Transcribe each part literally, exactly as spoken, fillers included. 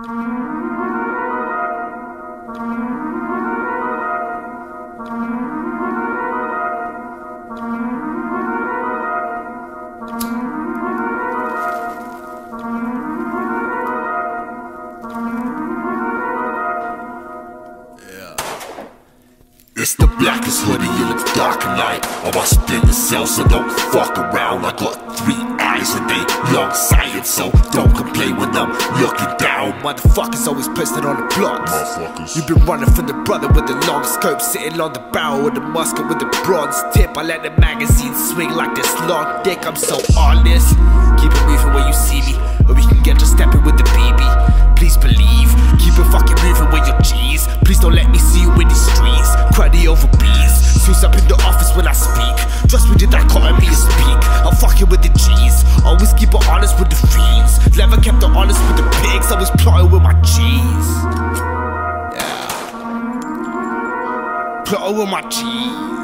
It's the blackest hoodie in the dark night. I was in the cell, so don't fuck around. I got three eyes and they long sighted, so don't complain when I'm looking down. Motherfuckers always posted on the blocks. You've been running from the brother with the long scope, sitting on the barrel with the musket with the bronze tip. I let the magazine swing like this long dick. I'm so honest. Keep it moving when you see me, or we can get just stepping with the B B. Please believe, keep it fucking moving with your G's. Please don't let me see you in these streets. Cruddy over bees, suits up in the office when I speak. Trust me, did I call me to speak? I'm fucking with the G's, always keep it honest with the fiends. Never kept it honest with the pigs, always plotting with my G's. Yeah, plotting with my G's.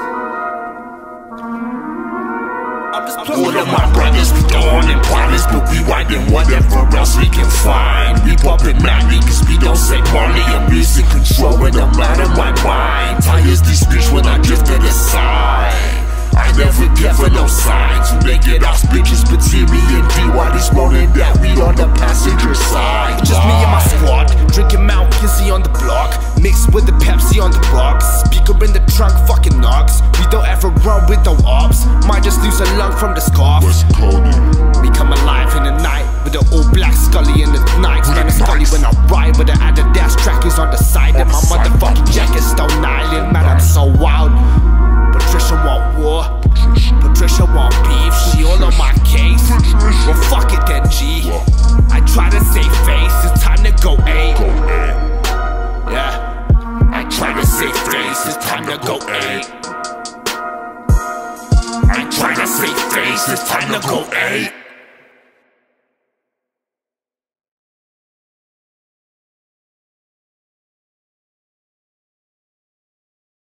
All of my brothers be gone and partners, but we winding whatever else we can find. We poppin' madly cause we don't say money. I'm losing control when I'm out of my mind. Tires these bitch when I drift to the side. I never give her no signs. Who they get off bitches between me and D. While he's rolling that we on the passenger side. It's just me and my squad, drinking Mount Kizzy on the block, mixed with the Pepsi on the rocks. Speaker in the trunk, fucking knocks. We don't ever run with no ops. Might just lose a lung from the scarf. We come alive in the night with the all black Scully in the nights. Man, a Scully when I ride with the Adidas trackers on the side. And my motherfucking jacket Stone Island. Man, I'm so wild. Patricia want war, Patricia want beef. She all on my case. Well, fuck it then, G. I try to save face. It's time to go A. Yeah, I try to save face. It's time to go A. I try to save face, it's time to go A.